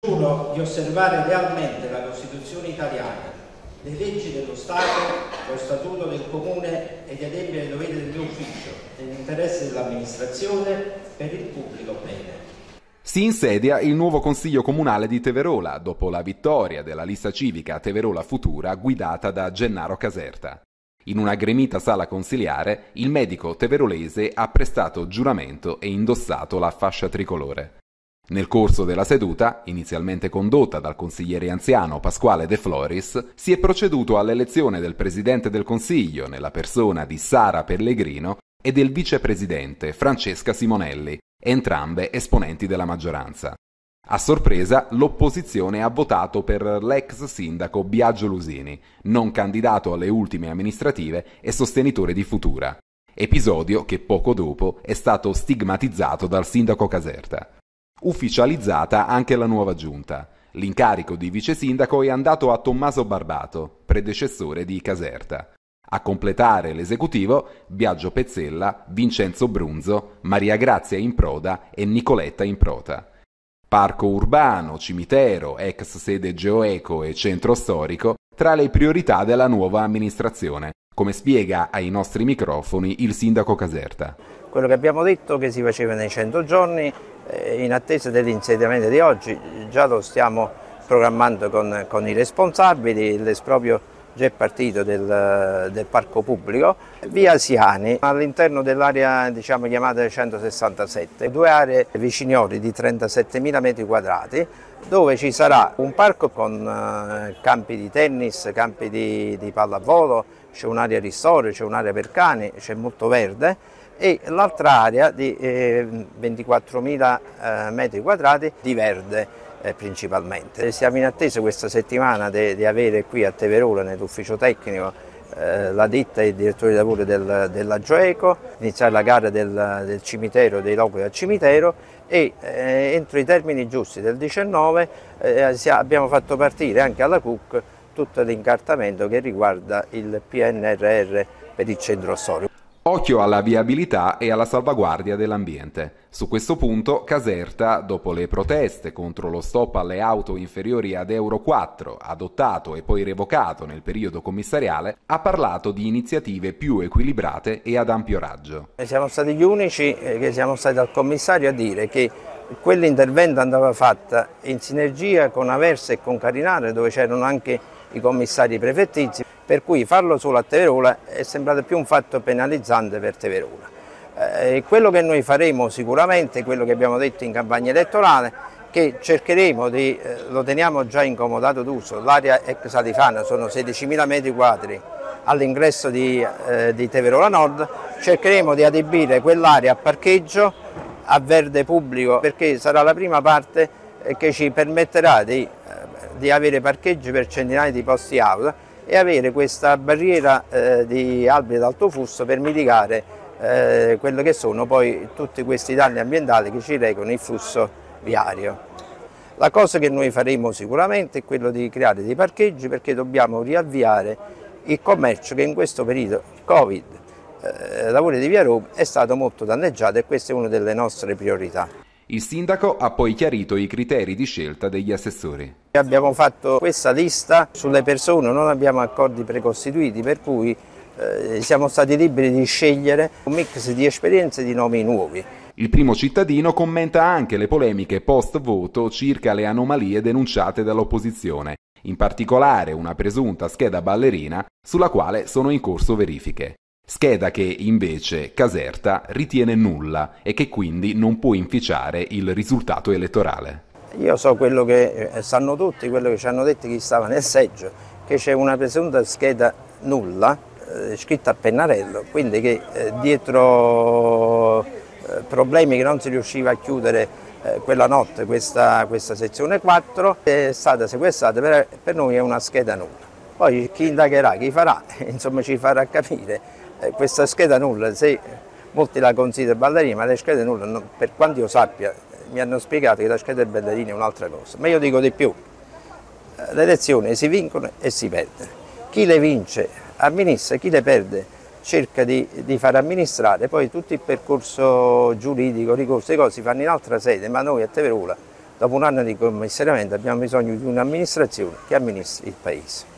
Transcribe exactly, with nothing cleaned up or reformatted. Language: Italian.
Uno, di osservare lealmente la Costituzione italiana, le leggi dello Stato, lo Statuto del Comune e di adempiere ai doveri del mio ufficio, nell'interesse dell'amministrazione, per il pubblico bene. Si insedia il nuovo Consiglio Comunale di Teverola dopo la vittoria della lista civica Teverola Futura guidata da Gennaro Caserta. In una gremita sala consiliare, il medico teverolese ha prestato giuramento e indossato la fascia tricolore. Nel corso della seduta, inizialmente condotta dal consigliere anziano Pasquale De Floris, si è proceduto all'elezione del Presidente del Consiglio nella persona di Sara Pellegrino e del Vicepresidente Francesca Simonelli, entrambe esponenti della maggioranza. A sorpresa, l'opposizione ha votato per l'ex sindaco Biagio Lusini, non candidato alle ultime amministrative e sostenitore di Futura, episodio che poco dopo è stato stigmatizzato dal sindaco Caserta. Ufficializzata anche la nuova giunta. L'incarico di vice sindaco è andato a Tommaso Barbato, predecessore di Caserta. A completare l'esecutivo Biagio Pezzella, Vincenzo Brunzo, Maria Grazia Improda e Nicoletta Improta. Parco urbano, cimitero, ex sede Geoeco e centro storico tra le priorità della nuova amministrazione, come spiega ai nostri microfoni il sindaco Caserta. Quello che abbiamo detto che si faceva nei cento giorni, eh, in attesa dell'insediamento di oggi, già lo stiamo programmando con, con i responsabili, l'esproprio già è partito del, del parco pubblico, via Asiani, all'interno dell'area diciamo, chiamata centosessantasette, due aree viciniori di trentasettemila metri quadrati, dove ci sarà un parco con eh, campi di tennis, campi di, di pallavolo, c'è un'area ristoro, c'è un'area per cani, c'è molto verde, e l'altra area di eh, ventiquattromila eh, metri quadrati di verde. Eh, principalmente. Siamo in attesa questa settimana di avere qui a Teverola, nell'ufficio tecnico, eh, la ditta e il direttore di lavoro del, della Geoeco, iniziare la gara del, del cimitero, dei loculi al cimitero e eh, entro i termini giusti del diciannove eh, abbiamo fatto partire anche alla C U C tutto l'incartamento che riguarda il P N R R per il centro storico. Occhio alla viabilità e alla salvaguardia dell'ambiente. Su questo punto Caserta, dopo le proteste contro lo stop alle auto inferiori ad Euro quattro, adottato e poi revocato nel periodo commissariale, ha parlato di iniziative più equilibrate e ad ampio raggio. Siamo stati gli unici che siamo stati al commissario a dire che quell'intervento andava fatto in sinergia con Aversa e con Carinare, dove c'erano anche i commissari prefettizi, per cui farlo solo a Teverola è sembrato più un fatto penalizzante per Teverola. Eh, quello che noi faremo sicuramente, quello che abbiamo detto in campagna elettorale, che cercheremo di, eh, lo teniamo già incomodato d'uso, l'area ex Alifana sono sedicimila metri quadri all'ingresso di, eh, di Teverola Nord, cercheremo di adibire quell'area a parcheggio, a verde pubblico, perché sarà la prima parte eh, che ci permetterà di, eh, di avere parcheggi per centinaia di posti auto e avere questa barriera eh, di alberi d'alto fusto per mitigare eh, quello che sono poi tutti questi danni ambientali che ci recano il flusso viario. La cosa che noi faremo sicuramente è quello di creare dei parcheggi, perché dobbiamo riavviare il commercio che in questo periodo Covid, eh, lavori di Via Roma, è stato molto danneggiato, e questa è una delle nostre priorità. Il sindaco ha poi chiarito i criteri di scelta degli assessori. Abbiamo fatto questa lista sulle persone, non abbiamo accordi precostituiti, per cui eh, siamo stati liberi di scegliere un mix di esperienze e di nomi nuovi. Il primo cittadino commenta anche le polemiche post-voto circa le anomalie denunciate dall'opposizione, in particolare una presunta scheda ballerina sulla quale sono in corso verifiche. Scheda che invece Caserta ritiene nulla e che quindi non può inficiare il risultato elettorale. Io so quello che sanno tutti, quello che ci hanno detto chi stava nel seggio, che c'è una presunta scheda nulla, eh, scritta a pennarello, quindi che eh, dietro eh, problemi che non si riusciva a chiudere eh, quella notte questa, questa sezione quattro è stata sequestrata, per, per noi è una scheda nulla. Poi chi indagherà, chi farà, insomma ci farà capire. Eh, questa scheda nulla, se molti la considerano ballerina, ma le schede nulle, non, per quanto io sappia, mi hanno spiegato che la scheda ballerina è un'altra cosa. Ma io dico di più, le elezioni si vincono e si perdono. Chi le vince amministra, chi le perde cerca di, di far amministrare, poi tutto il percorso giuridico, ricorso, le cose si fanno in altra sede, ma noi a Teverola dopo un anno di commissariamento abbiamo bisogno di un'amministrazione che amministri il Paese.